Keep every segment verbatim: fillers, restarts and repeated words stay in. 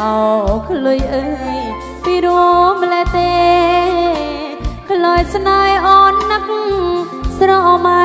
ขลุยเอ้ยพี่รวมและเตขลอยสนายอ่อนนักสระไม่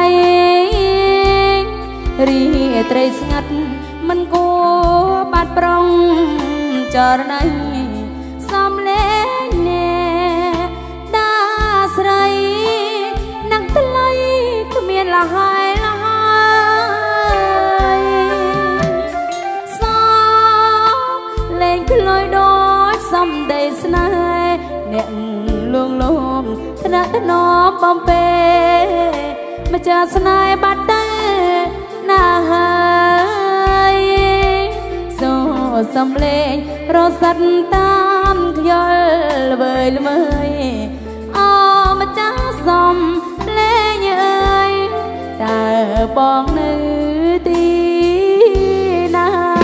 รีเตรสงัดมันกูบาดปรองจอรไนสอมเล่เนดาสไรนักตะไลก็เมียนละหายละหายสอเล่นก็ลอยโดดสอมได้สนายเน่งลวงลมธนาตนอมบอมเปมาเจอสนายบัดเตหน้าหายโซ่สำเลงรอสัตตามขยลเบยละเมยเอามาจ้าสมเล่ยเอ้ยแต่บองนึกตีนา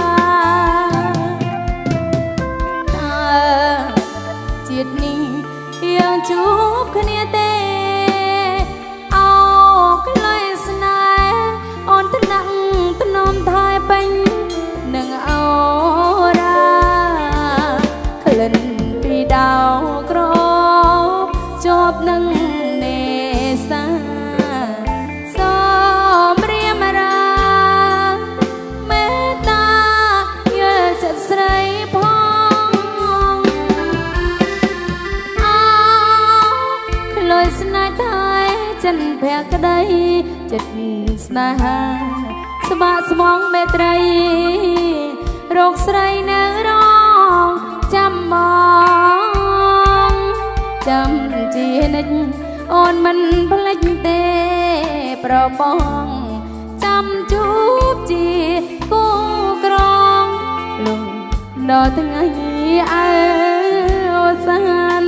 ตาจิตนี้ยังจูบขณีเตเอาก็เลยสนายอ่อนตะนังตะนอมทายเป็นหนึ่งเอาราขลุ่นปีดาวกรอบจบหนึ่งเนสาสอมเรียมราเมตตาเยอะจัดใส่พองเอาขลุ่นสนายทายจันแพกระไดจัดสนาหาสบะสมองเมตรัยโรคใส่เนื้อร้องจำมองจำจีนิดอ่อนมันพลัดเตะปรบองจำจูบจีกู้กรองลุงดอทั้งไงอาสัน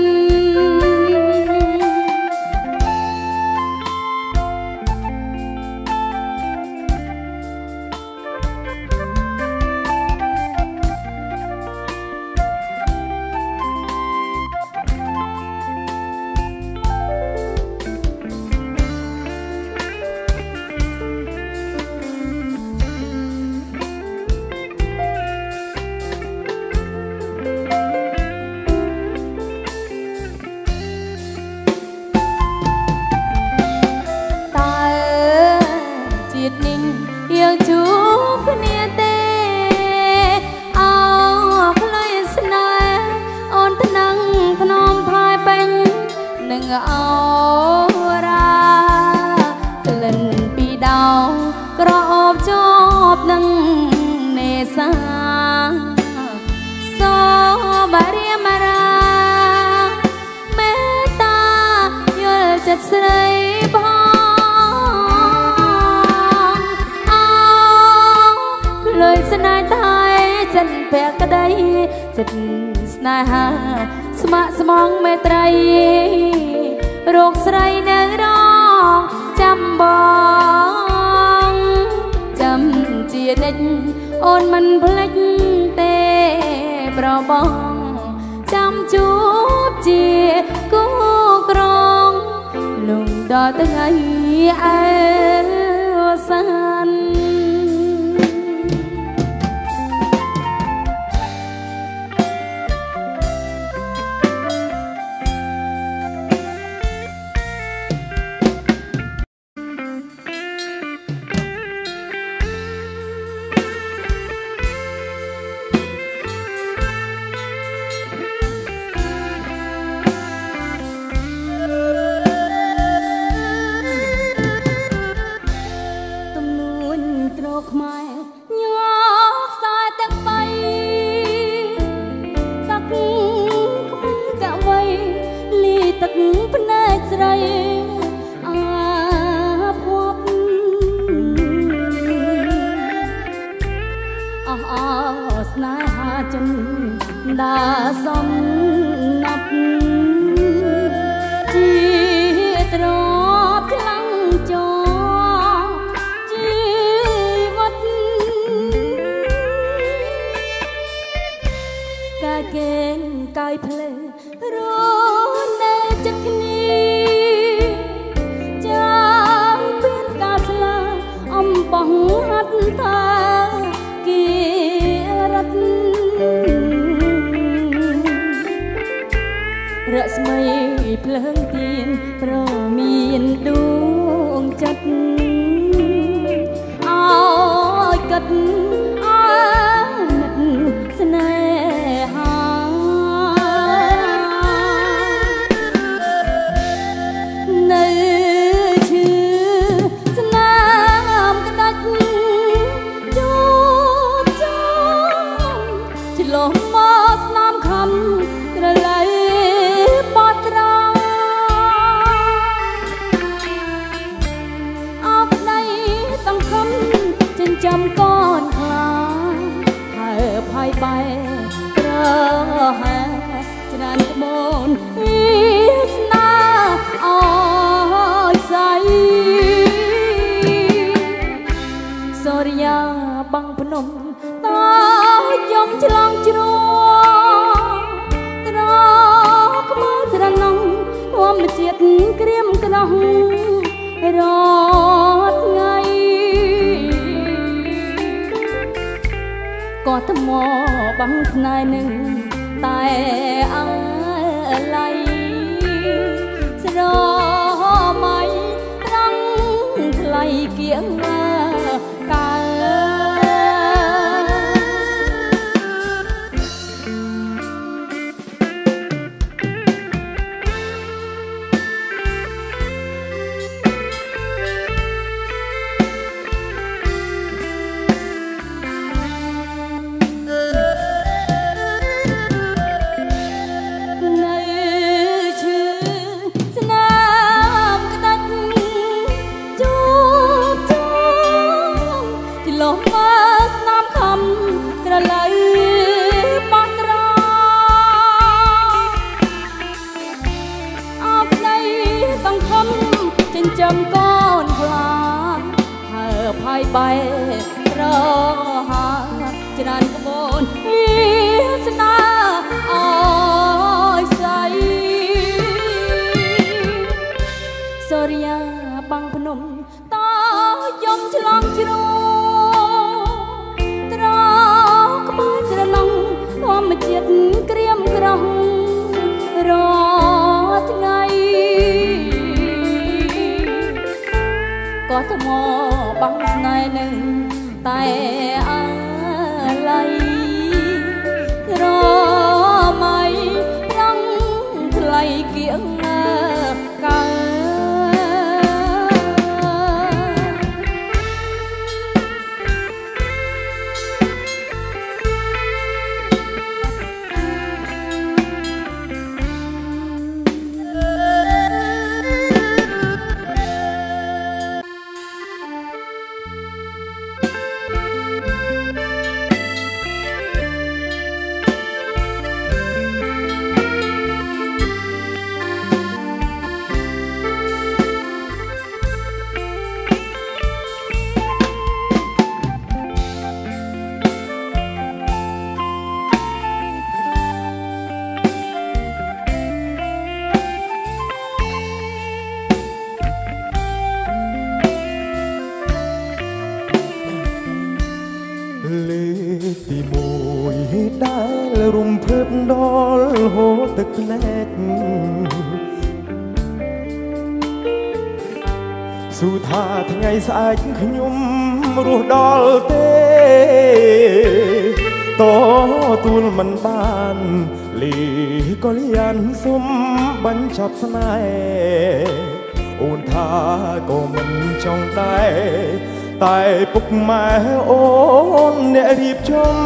ยังจูบเนียเตเอาขลอยสนายอ่อนตะนังขนมทายเป็นหนึ่งเอาราขลุ่นปีดาวกรอบจบหนึ่งเนสาสอบาเรียมาราเมตตายอลจัดใส่พอเลยสนายตายจันแพกกระไดจัดสนายหาสมะสมองเมตรัยโรคใส่เนื้อร้องจำบองจำเจียนิดอ่อนมันพลัดเตะปรบองจำจูบเจียกู้กรองลุงดอตั้งไงอาสันตលើងទៀនប្រមានដួងចិត្តអើយកាត់អើស្នេហានៅឈឺស្នាមក្តាច់ជួបចំឆ្លងមកស្នាមខំក្រឡៃបត់ត្រង់អបដៃសង្ឃឹមចិញ្ចឹមកូនខ្លាហើយផាយបែប្រហាច្រើនក្បូនវាស្នាអើយស្អីសូរិយាបាំងភ្នំតើយំឆ្លងជ្រោត្រក្មើស្រណងធម្មជាតិក្រៀមក្រោះរត់ថ្ងៃក៏ថ្មបាំងស្នេហ៍នឹងតែអឡ័យស្រមៃត្រង់ថ្លៃគៀងកើចំកូនខ្លាហើផាយបែប្រហាច្រើនក្បូនវាស្នាអើយស្អីសូរិយាបាំងភ្នំតើយំឆ្លងជ្រោត្រក្បែរស្រណងធម្មជាតិក្រៀមក្រោះរាល់ថ្ងៃក៏ថ្មបាំងស្នេហ៍នឹងតែអឡ័យរមៃត្រង់ថ្លៃគៀងកើលេខទីមួយដែលរំភើបដល់ហូរទឹកភ្នែកស៊ូថាថ្ងៃស្អែកខ្ញុំរស់ដល់ទេតទួលមិនបានលីក៏លៀនសុំបញ្ចប់ស្នេហ៍អូនថាក៏មិនចង់ដែរតែពុកម៉ែអូនអ្នករៀបចំ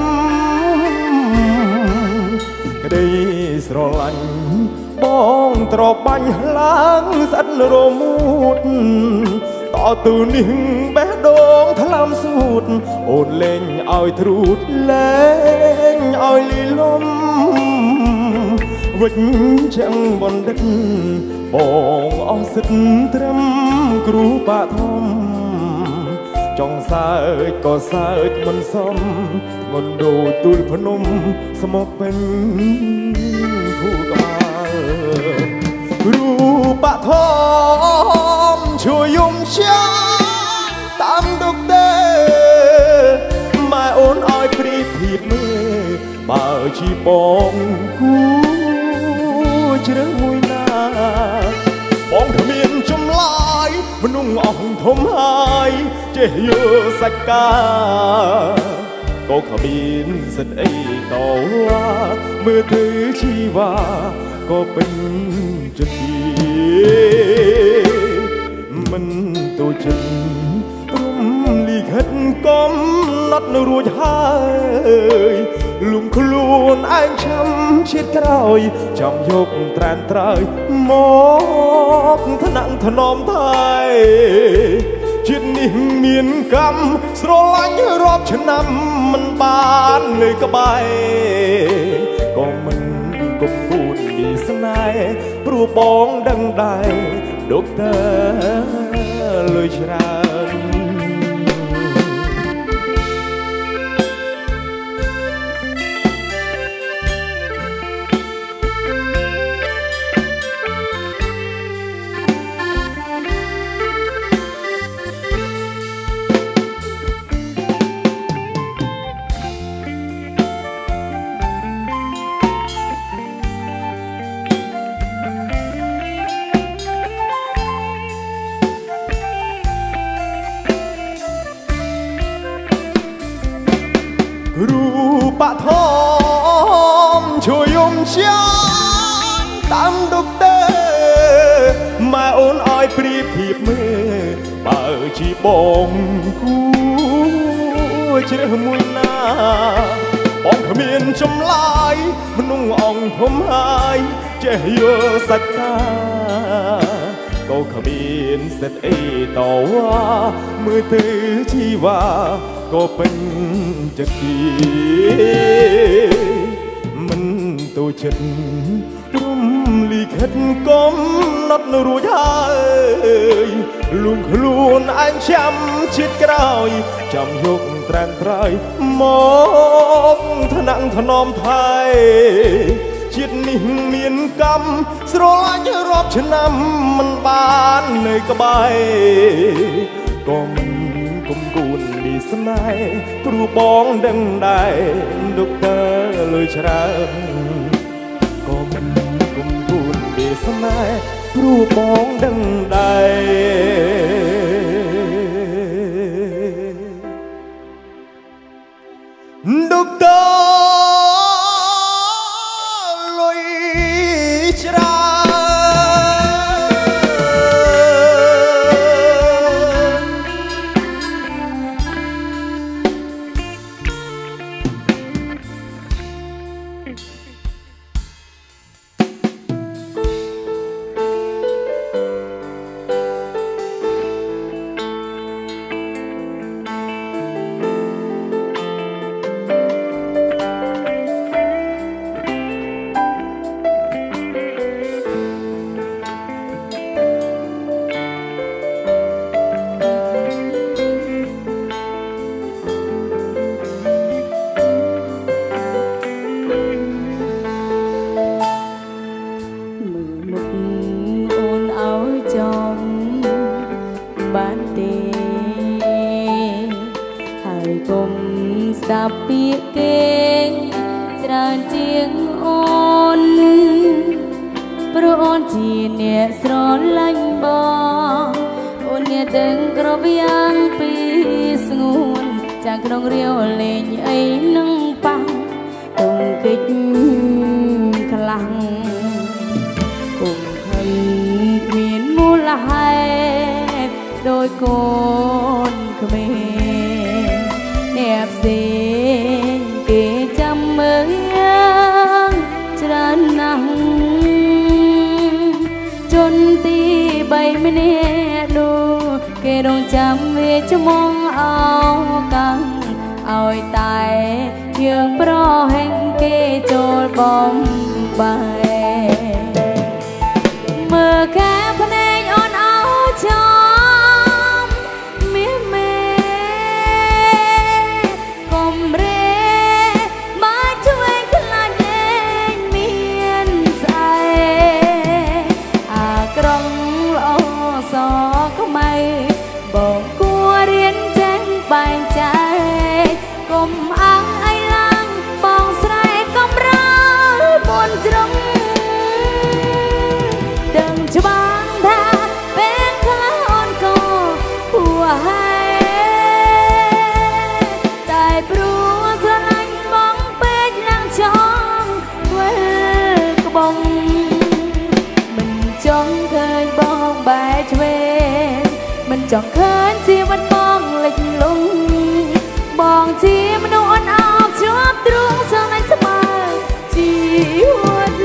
ក្តីស្រឡាញ់បងត្របាញ់ឡើងស្អិតរមូតតទៅនេះបេះដូងថ្លើមសួតអូនលេងឲ្យទ្រូតលេងឲ្យលីលំវិចជាងបណ្ឌិតបងអស់សិទ្ធត្រឹមគ្រូបាធំចង់សើចក៏សើចមិនសមងន់ដូចទូលភ្នំស្មុកពេញភូក្បាលរូបធមជួយយំជាតាមទុកទេម៉ែអូនឲ្យព្រីធៀបមើលបើជាបងគូជ្រើសមួយណាមនុស្សអស់ធំហើយចេះយកសាច់កាក៏គ្មានសិទ្ធិអីតវ៉ាមើលទៅជីវ៉ាក៏ពេញចិត្តមិនទូចិនព្រមលីខិតកំណត់នៅរួចហើយលំខ្លួនឯងឆាំជាតិក្រោយចាំយកត្រានត្រើយមកថ្នាក់ថ្នមថៃជាតិនេះមានកម្មស្រឡាញ់រាប់ឆ្នាំមិនបានលើក្បែរក៏មិនគំគួនពីស្នេហ៍ព្រោះបងដឹងដែរដុកទ័រលុយច្រើនរូបធម៌ជួយយំជាតាមដុកទ័រម៉ែអូនឲ្យព្រៀបធៀបមើលបើជាបងគូជ្រើសមួយណាបងគ្មានចម្លើយមនុស្សអង្គធំហើយចេះយកសាច់កាក៏គ្មានសិទ្ធិអីតវ៉ាមើលទៅជីវ៉ាក៏ពេញចិត្តទីមិនទូចិត្តព្រមលីខិតកំណត់នៅរួចហើយលួងខ្លួនឯងឆាំជាតិក្រោយចាំយកត្រានត្រើយមកថ្នាក់ថ្នមថៃជាតិនេះមានកម្មស្រឡាញ់រាប់ឆ្នាំមិនបាននៅក្បែរក៏មិនគុំគួនពីស្នេហ៍ព្រោះបងដឹងដែរដុកទ័រលុយច្រើនក៏មិនគុំគួនពីស្នេហ៍ព្រោះបងដឹងដែរដុកទ័រលុយច្រើនបានទេហើយគុំស្ដាប់ពាក្យគេច្រើនជាងអូនព្រោះអូនជាអ្នកស្រឡាញ់បងអូនអ្នកដឹងគ្រប់យ៉ាងពីស្ងួនចាក្នុងរាវលេងអីនឹងប៉ះទុំកិច្ចខ្លាំងគុំខឹងមានមូលហេតុដោយកូនក្មេងអ្នកផ្សេងគេចាំមើលយ៉ាងច្រើនណាស់ចនទីបីម្នាក់នោះគេរងចាំវាច្មងអោកាំងឲ្យតែយើងប្រហែងគេចូលបំបាយមើលកាភ្នែកអូនអោចំមាសមេកុំរេមកជួយខ្លាចលែងមានស្អែអាក្រងល្អសខ្មៅបងគួររៀនចេះបែងចែកកុំអើងអីឡើងបងស្រែកកំរើមុនជ្រុងដឹងច្បាស់ថាពេលខ្លះអូនក៏จองเขินที่มันมองเล็กลงมองที่มันอ่อนอ้อมชอบตรงเธอในสมัยชีวิต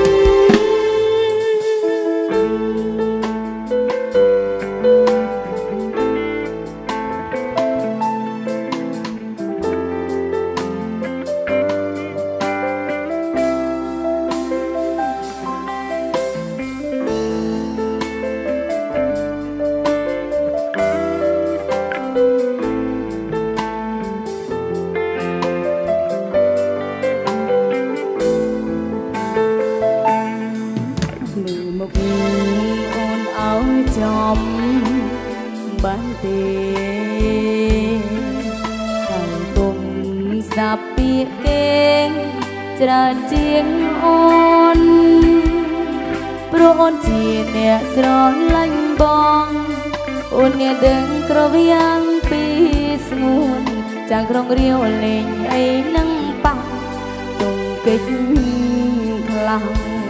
ban tê hàng cùng sạp bia kênh tràn chiếng ôn pro ôn chỉ nè sron lanh bong ôn nghe đừng cro viang pi smun chàng rong riêu lên ấy nâng băng cùng kịch lăng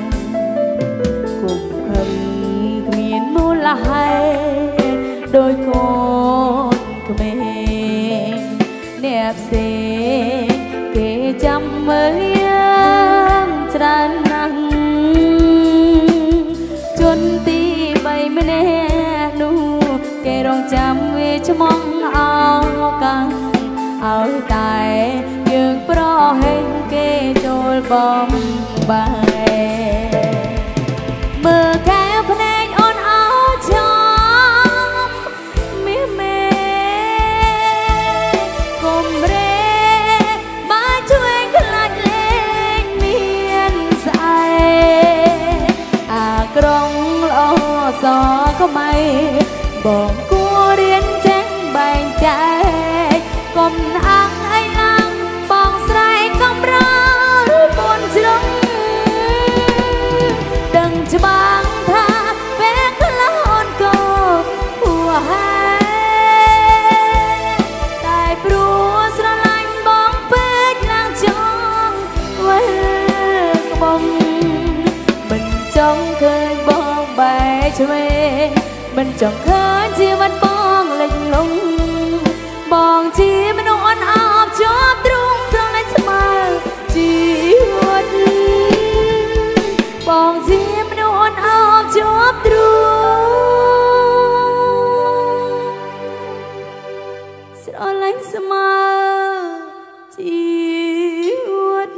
cùng hầm miền mô là hay đôi con của mình nẹp xê kể chăm mới tràn nắng chôn ti bay mới nè nu kể rong chăm về cho mong áo căng áo tài dương pro hình kê trôi bom bay mơ kéo con anh ôn áo cho gió có mây bọn cua điên tránh bành chạy còn ăn ai lăng bọn say không ra buồn trống đừng cho băng tha vẽ lá hôn cầu của hai tại bru ra lạnh bóng vết lang trong quê bông mình trong cơn bóng bay cho mình mình chẳng khơi chi vẫn bong lạnh lùng bong chi mình ôn áp chóp trung dương lên smile chi hốt bong chi mình ôn áp chóp trung sẽ lên smile chi hốt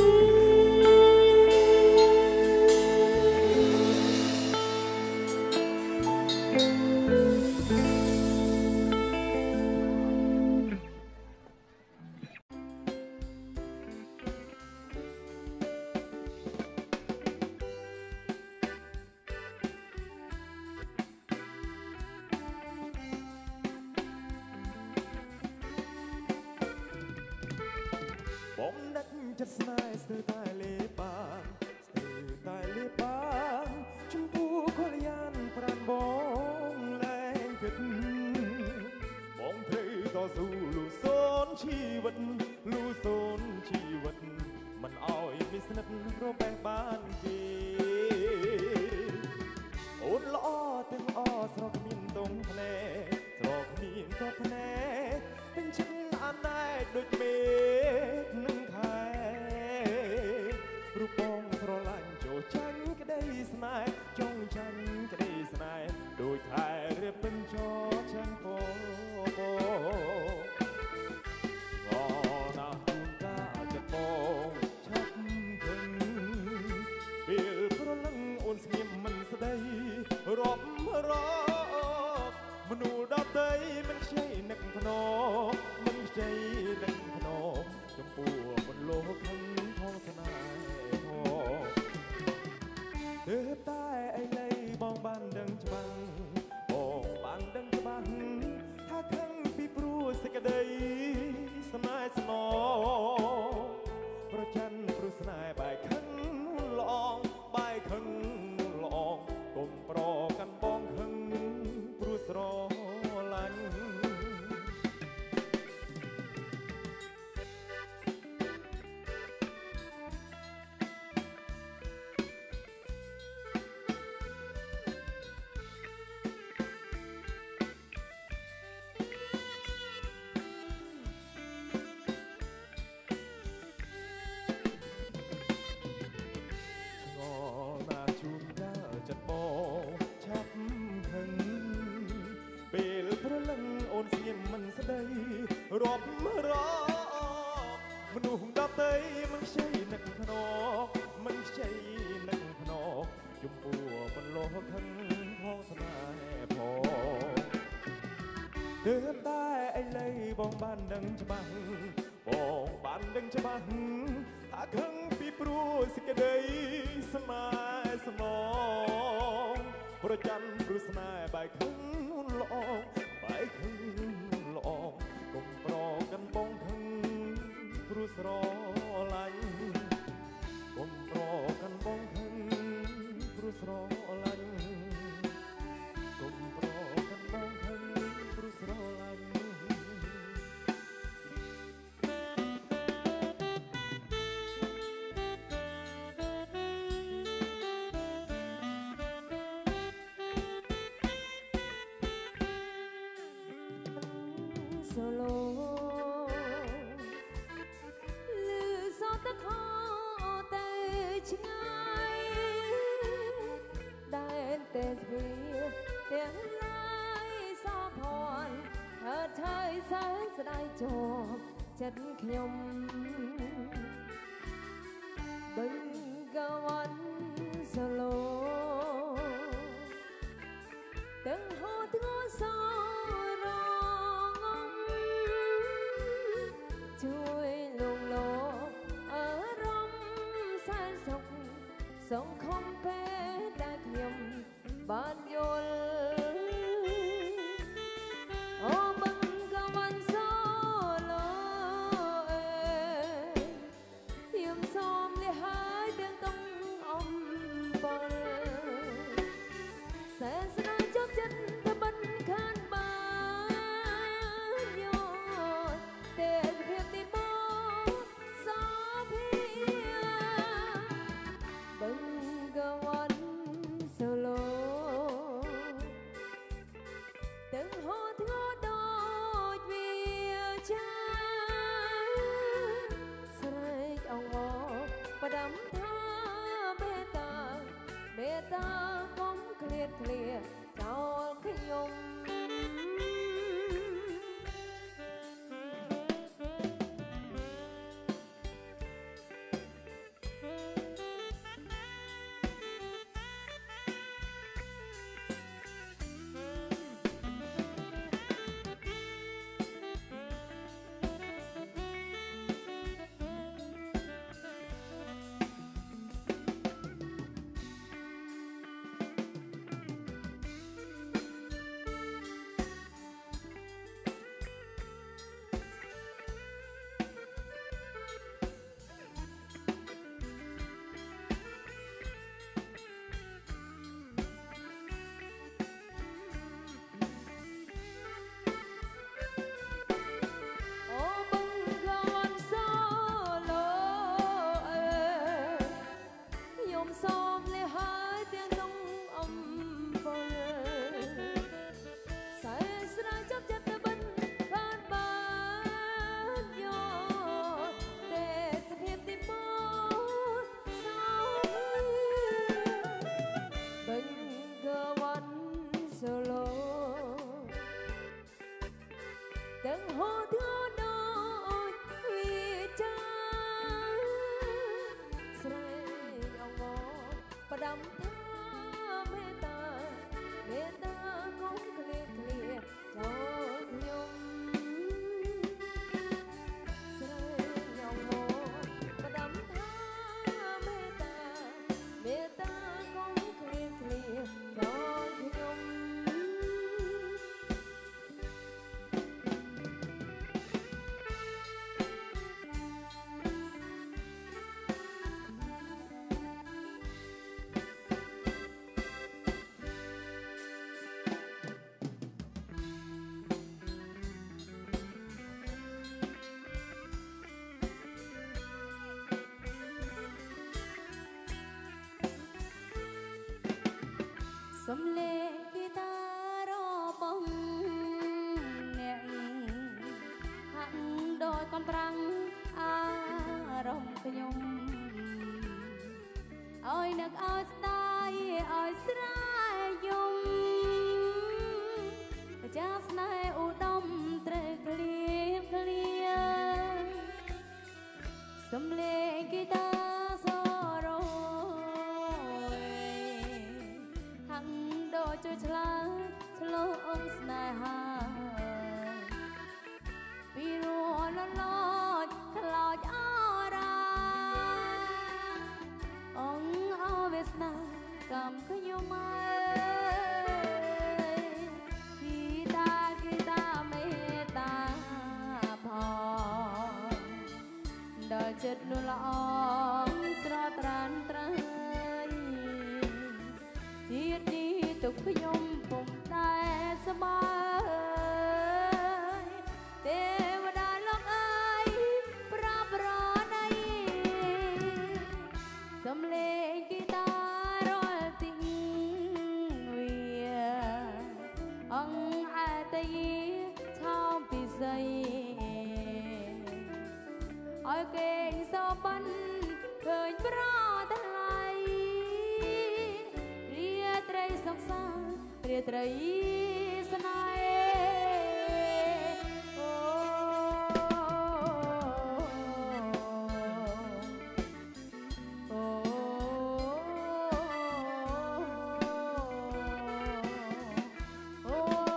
bom đất chất snai từ tai lê bang từ tai lê bang chung pu khol yan pran bom lên kịch bom thấy to dù lu son chi vật lu son chi vậtมันเอาอีมิสนัดโรแบงบ้านกีโอนล้อตึงอ้อสระมินตรงแผลสระมินก็แผลเป็นฉันอันได้โดยเมฆนึ่งไทยรูปปองสระลันโจฉันก็ได้สนายจงฉันก็ได้สนายโดยไทยเรียบเป็นจอฉันโปโปนาคุณกาจะปองชักถึงเปลี่ยนพระลังโอนเสียมมันสะได้รอบรอบมนูดาเตยมันใช่นักរាប់រកមនុស្សដទៃមិនខ្ចីនឹកភ្នក់មិនខ្ចីនឹកភ្នក់ចំពោះមិនលោះខឹងផងស្នេហ៍ផងទើបតែឥឡូវបងបានដឹងច្បាស់បងបានដឹងច្បាស់ថាខឹងពីព្រោះសេចក្តីស្នេហ៍ស្មងប្រចាំព្រោះស្នេហ៍បែកខឹងល្អបែកខឹងល្អកុំប្រកាន់បងខឹងព្រោះស្រឡាញ់កុំប្រកាន់បងខឹងព្រោះស្រឡាញ់កុំប្រកាន់បងខឹងព្រោះស្រឡាញ់แต่เพียงแต่ลายสอพรเธอเธอแสนสได้จบจัดขยมบึงกะวันสโลตึงหัวตึงสอรองช่วยลงโลอารมณ์แสนสุขส่งคมเพได้ขยมบ้านยลโอ้บังกะวันโซโลเอเยี่ยมซ้อมเลยหายเดินต้องอมบอลแสนสนายจบจันทบันขานบ้านยลเตะเพียบตีบอสอพีบังกะวันโซโลtừng hồ thua đôi vì cha say ông ngõ và đắm tha bê ta bê ta cũng clear clear cho cái nhung từng hồ thua đôi vì cha say ông ngõ và đắm tha mê ta mê ta cũng clear clear cho nhung say ông ngõ và đắm tha mê ta mê ta cũng clear clear cho nhungសំលេងហ្គីតារបស់អ្នកហាក់ដូចកំប្រាំងអារម្មណ៍ខ្ញុំឲ្យនឹកឲ្យស្ដាយឲ្យស្រែយំចាស់ស្នេហ៍ឧត្តមត្រូវក្លៀបក្លៀចិត្តនោះល្អស្រស់ត្រានត្រៃជាតិនេះទុកខ្ញុំពុំតែសប្បាយទេវតាលោកអើយប្រាប់រណីសំឡេងហ្គីតារាល់ទីវាអង្គអតីឆោមពិសីឲ្យគេសោបិនឃើញប្រថ្លៃរាត្រីសុខសាន្តរាត្រីស្នេហ៍អូអូអូ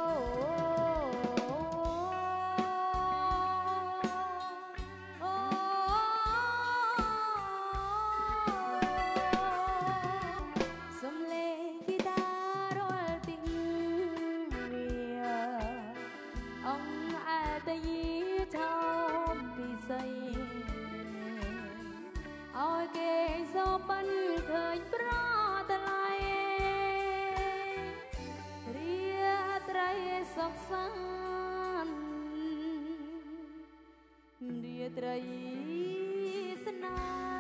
សំឡេងហ្គីតារាល់ទីវាអង្គអតីឆោមពិសីឲ្យគេសោបិនឃើញប្រថ្លៃរាត្រីសុខសាន្តរាត្រីស្នេហ៍